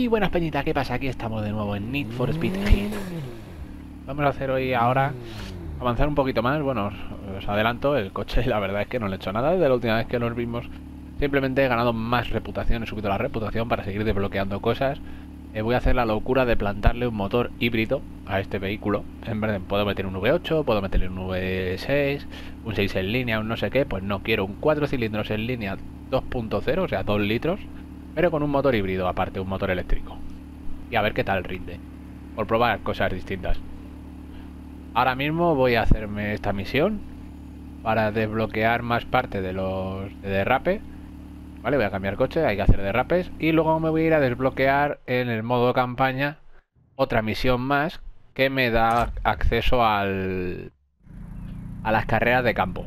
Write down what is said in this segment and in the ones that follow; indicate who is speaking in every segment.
Speaker 1: buenas peñitas, ¿qué pasa? Aquí estamos de nuevo en Need for Speed Heat. Vamos a hacer hoy ahora avanzar un poquito más. Bueno, os adelanto, el coche la verdad es que no le he hecho nada desde la última vez que nos vimos. Simplemente he ganado más reputación, he subido la reputación para seguir desbloqueando cosas. Voy a hacer la locura de plantarle un motor híbrido a este vehículo. En vez de, puedo meter un V8, puedo meterle un V6, un 6 en línea, un no sé qué. Pues no, quiero un 4 cilindros en línea 2.0, o sea 2 litros, pero con un motor híbrido aparte, un motor eléctrico. Y a ver qué tal rinde, por probar cosas distintas. Ahora mismo voy a hacerme esta misión para desbloquear más parte de los de derrape. Vale, voy a cambiar coche, hay que hacer derrapes. Y luego me voy a ir a desbloquear en el modo campaña otra misión más que me da acceso a las carreras de campo.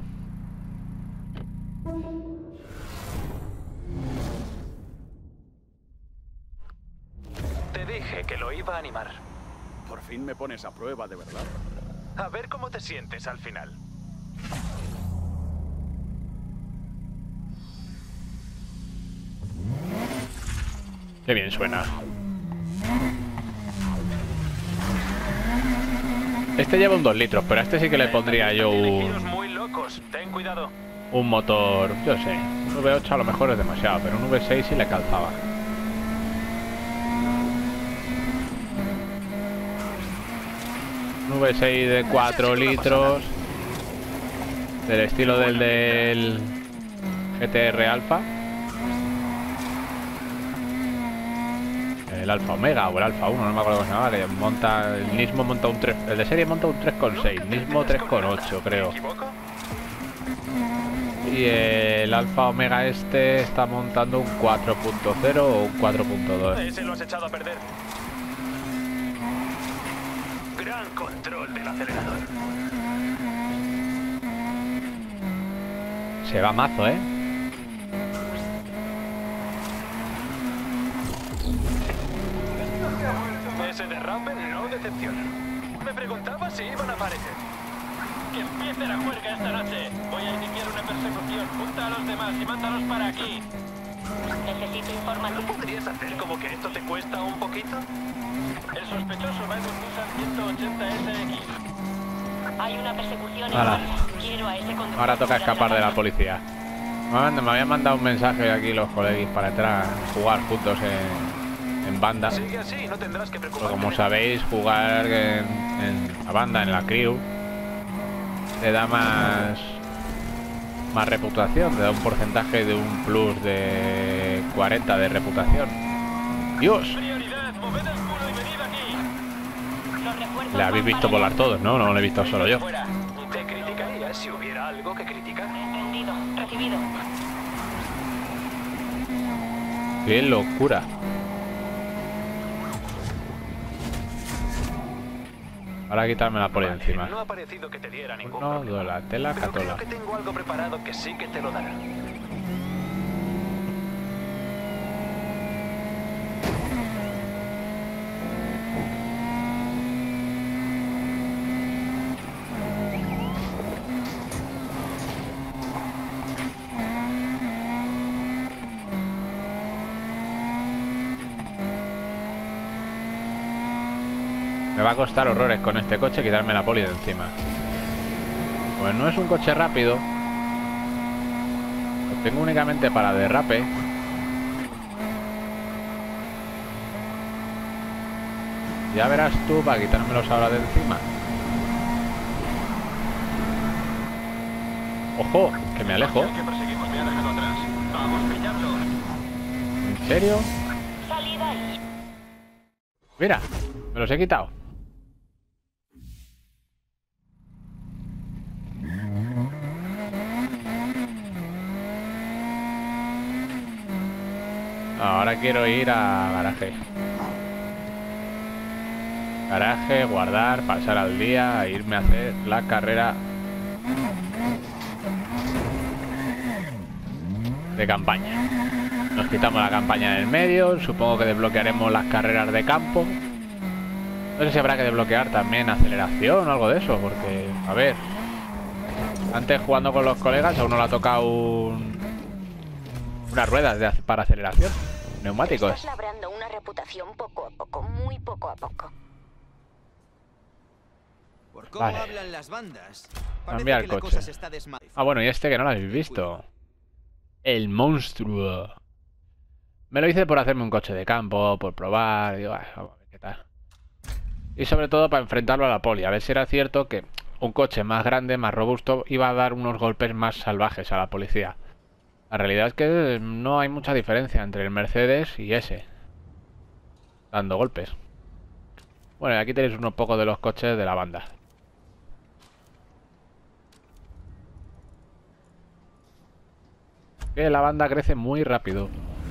Speaker 2: Te dije que lo iba a animar.
Speaker 3: Por fin me pones a prueba, de verdad.
Speaker 2: A ver cómo te sientes al final.
Speaker 1: Qué bien suena. Este lleva un 2 litros, pero a este sí que le pondría yo
Speaker 2: muy locos. Ten cuidado.
Speaker 1: un motor, yo sé. Un V8 a lo mejor es demasiado, pero un V6 sí le calzaba. Un V6 de 4 litros, del estilo del GTR Alfa. El Alfa Omega o el Alfa 1, no me acuerdo cómo se llama, que monta, el Nismo monta un 3, el de serie monta un 3,6, Nismo 3,8 creo. Y el Alfa Omega este está montando un 4.0 o un 4.2.
Speaker 2: Ese lo has echado a perder. Gran control del acelerador.
Speaker 1: Se va mazo, ¿eh?
Speaker 2: Ese derrape no decepciona. Me preguntaba si iban a aparecer. Que empiece la juerga esta noche. Voy a iniciar una persecución. Junta a los demás y mándalos para aquí.
Speaker 4: Necesito información.
Speaker 2: ¿No podrías hacer como que esto te cuesta un poquito? El sospechoso va en un Nissan 180 SX.
Speaker 4: Hay una persecución en
Speaker 1: Ahora.
Speaker 4: marcha. Quiero a ese conductor.
Speaker 1: Ahora toca escapar de la policía. Me habían mandado un mensaje aquí los colegis para entrar a jugar juntos en banda.
Speaker 2: Sigue así, no tendrás que
Speaker 1: Pero
Speaker 2: preocuparte.
Speaker 1: como sabéis, jugar en la banda, en la crew, te da más reputación, te da un porcentaje de un plus de 40 de reputación. ¡Dios!
Speaker 2: Prioridad, moved el culo y venid aquí.
Speaker 4: Los refuerzos
Speaker 1: Le habéis
Speaker 4: van
Speaker 1: visto
Speaker 4: para
Speaker 1: volar todos, ¿no? No lo he visto solo yo.
Speaker 2: Fuera. Te criticaría si hubiera algo que criticar.
Speaker 4: Entendido. Recibido.
Speaker 1: ¡Qué locura! Ahora quitármela por ahí
Speaker 2: Vale,
Speaker 1: encima.
Speaker 2: no ha parecido que te diera ningún
Speaker 1: No,
Speaker 2: problema.
Speaker 1: de la tela
Speaker 2: Pero creo
Speaker 1: catola.
Speaker 2: que tengo algo preparado que sí que te lo dará.
Speaker 1: Me va a costar horrores con este coche quitarme la poli de encima. Pues no es un coche rápido. Lo tengo únicamente para derrape. Ya verás tú para quitármelos ahora de encima. ¡Ojo! Que me alejo.
Speaker 2: El que perseguimos me ha dejado atrás. Vamos, pillarlo.
Speaker 1: ¿En serio?
Speaker 4: Salida ahí.
Speaker 1: Mira, me los he quitado. Ahora quiero ir a garaje. Garaje, guardar, pasar al día, irme a hacer la carrera de campaña. Nos quitamos la campaña del medio, supongo que desbloquearemos las carreras de campo. No sé si habrá que desbloquear también aceleración o algo de eso, porque, a ver, antes jugando con los colegas a uno le ha tocado unas ruedas para aceleración. neumáticos.
Speaker 4: Estás labrando una reputación poco a poco, muy poco a poco.
Speaker 5: Por cómo
Speaker 1: Vale.
Speaker 5: hablan las bandas,
Speaker 1: Cambiar
Speaker 5: parece que la
Speaker 1: coche.
Speaker 5: cosa se está desmadrando.
Speaker 1: Ah, bueno, y este que no lo habéis visto. El monstruo. Me lo hice por hacerme un coche de campo, por probar. Digo, vamos a ver qué tal. Y sobre todo para enfrentarlo a la poli. A ver si era cierto que un coche más grande, más robusto, iba a dar unos golpes más salvajes a la policía. La realidad es que no hay mucha diferencia entre el Mercedes y ese. Dando golpes. Bueno, y aquí tenéis unos pocos de los coches de la banda. Que la banda crece muy rápido.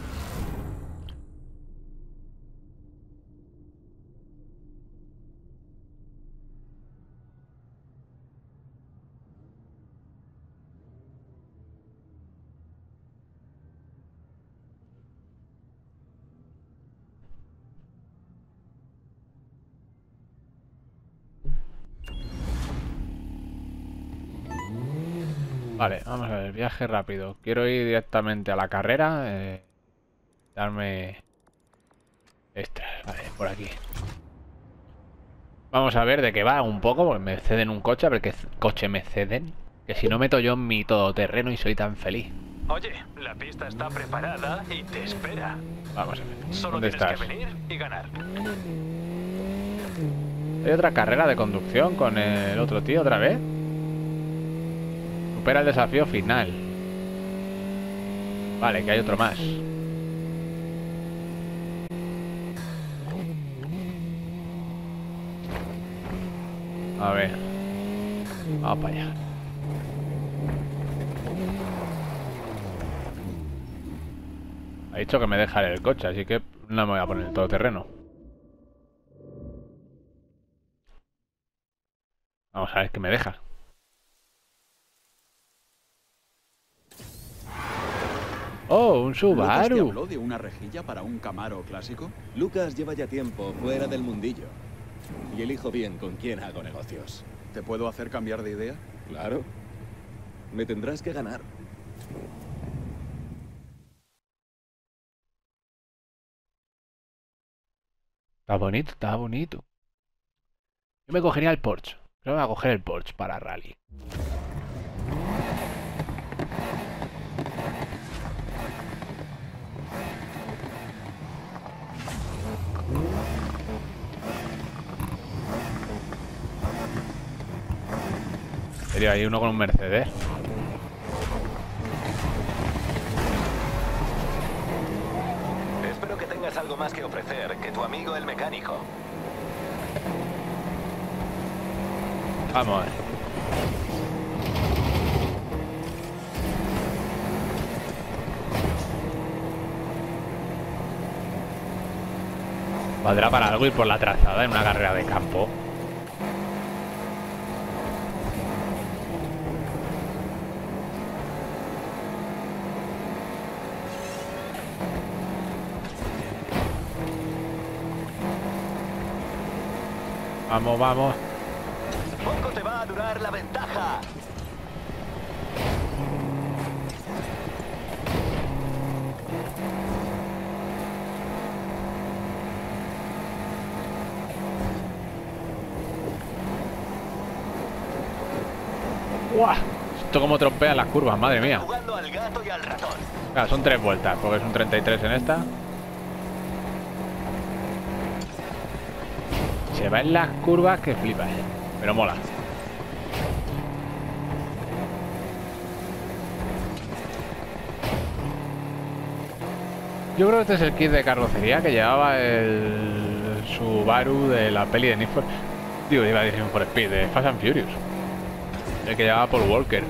Speaker 1: Vale, vamos a ver, viaje rápido. Quiero ir directamente a la carrera. Darme... Extras, vale, por aquí. Vamos a ver de qué va un poco, porque me ceden un coche, a ver qué coche me ceden. Que si no meto yo en mi todoterreno y soy tan feliz.
Speaker 2: Oye, la pista está preparada y te espera.
Speaker 1: Vamos a ver,
Speaker 2: Solo
Speaker 1: ¿dónde
Speaker 2: tienes
Speaker 1: estás?
Speaker 2: que venir y ganar.
Speaker 1: ¿Hay otra carrera de conducción con el otro tío otra vez? Supera el desafío final. Vale, que hay otro más. A ver. Vamos para allá. Ha dicho que me dejaré el coche, así que no me voy a poner el todoterreno. Vamos a ver qué me deja. Oh, un
Speaker 3: ¿Lucas te
Speaker 1: Subaru.
Speaker 3: habló de una rejilla para un Camaro clásico?
Speaker 6: Lucas lleva ya tiempo fuera del mundillo. Y elijo bien con quién hago negocios.
Speaker 3: ¿Te puedo hacer cambiar de idea?
Speaker 6: Claro. Me tendrás que ganar.
Speaker 1: Está bonito, está bonito. Yo me cogería el Porsche. Creo que me voy a coger el Porsche para rally. Sería ahí uno con un Mercedes.
Speaker 2: Espero que tengas algo más que ofrecer que tu amigo el mecánico.
Speaker 1: Vamos. Valdrá para algo ir por la trazada en una carrera de campo. Vamos, vamos.
Speaker 2: Poco te va a durar la ventaja.
Speaker 1: ¡Guau! Esto como trompea las curvas, madre mía.
Speaker 2: Jugando al gato y al ratón.
Speaker 1: Claro, son 3 vueltas, porque es un 33 en esta. Se va en las curvas que flipas, pero mola. Yo creo que este es el kit de carrocería que llevaba el Subaru de la peli de Need for... Digo, iba a decir for Speed, de Fast and Furious. El que llevaba Paul Walker.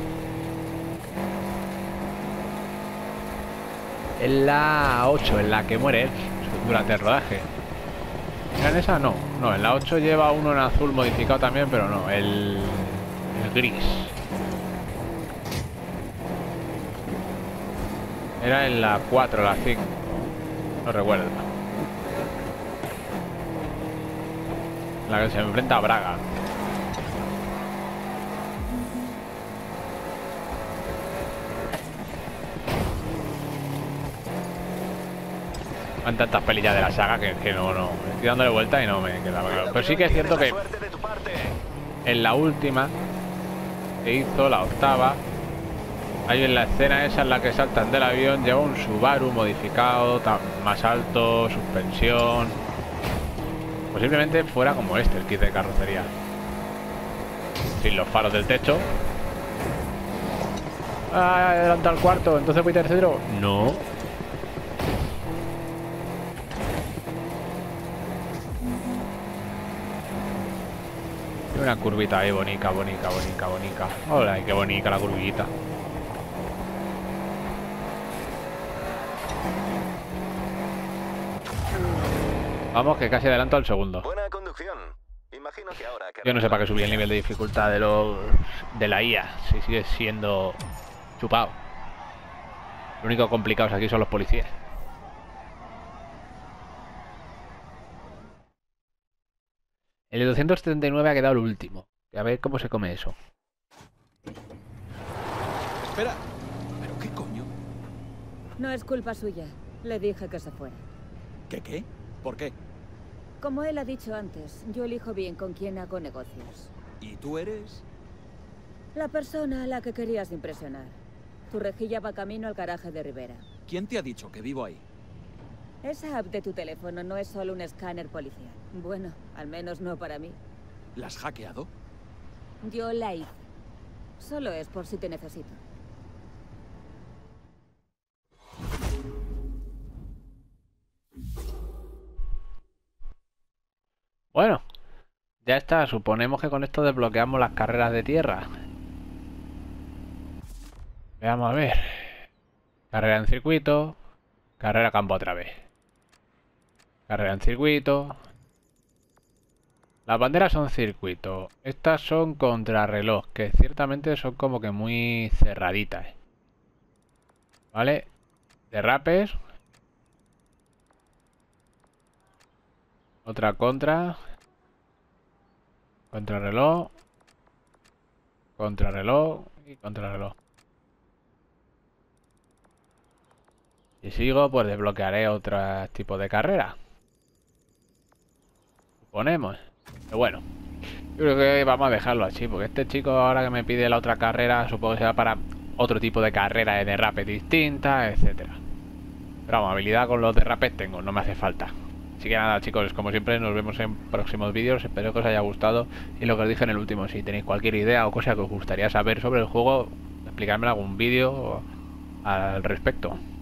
Speaker 1: Es la 8, en la que muere él durante el rodaje. ¿Era en esa? No, no, en la 8 lleva uno en azul modificado también, pero no, el gris. Era en la 4, la 5. No recuerdo. La que se enfrenta a Braga. Van tantas pelillas de la saga que no. Estoy dándole vuelta y no me quedaba claro. Pero sí que es cierto que en la última que hizo, la octava, hay en la escena esa en la que saltan del avión, lleva un Subaru modificado, más alto, suspensión. Posiblemente fuera como este, el kit de carrocería. Sin los faros del techo. Ah, adelanta al cuarto, entonces voy tercero. No. Una curvita ahí, bonica. Hola, qué bonita la curvita. Vamos, que casi adelanto al segundo.
Speaker 7: Buena conducción. Imagino que ahora
Speaker 1: Yo no sé para qué subí el nivel de dificultad de la IA, si sigue siendo chupado. Lo único complicados aquí son los policías. El de 279 ha quedado el último. A ver cómo se come eso.
Speaker 3: Espera. ¿Pero qué coño?
Speaker 8: No es culpa suya. Le dije que se fuera.
Speaker 3: ¿Qué? ¿Por qué?
Speaker 8: Como él ha dicho antes, yo elijo bien con quién hago negocios.
Speaker 3: ¿Y tú eres?
Speaker 8: La persona a la que querías impresionar. Tu rejilla va camino al garaje de Rivera.
Speaker 3: ¿Quién te ha dicho que vivo ahí?
Speaker 8: Esa app de tu teléfono no es solo un escáner policial. Bueno, al menos no para mí.
Speaker 3: ¿La has hackeado?
Speaker 8: Yo la hice. Solo es por si te necesito.
Speaker 1: Bueno, ya está. Suponemos que con esto desbloqueamos las carreras de tierra. Veamos a ver. Carrera en circuito. Carrera a campo otra vez. Carrera en circuito. Las banderas son circuito. Estas son contrarreloj, que ciertamente son como que muy cerraditas. ¿Vale? Derrapes. Otra contra. Contrarreloj. Contrarreloj y contrarreloj. Si sigo, pues desbloquearé otro tipo de carrera. Suponemos. Pero bueno, yo creo que vamos a dejarlo así, porque este chico ahora que me pide la otra carrera, supongo que será para otro tipo de carrera de derrape distinta, etcétera. Pero vamos, habilidad con los derrapes tengo, no me hace falta. Así que nada, chicos, como siempre, nos vemos en próximos vídeos. Espero que os haya gustado. Y lo que os dije en el último, si tenéis cualquier idea o cosa que os gustaría saber sobre el juego, explicadme en algún vídeo al respecto.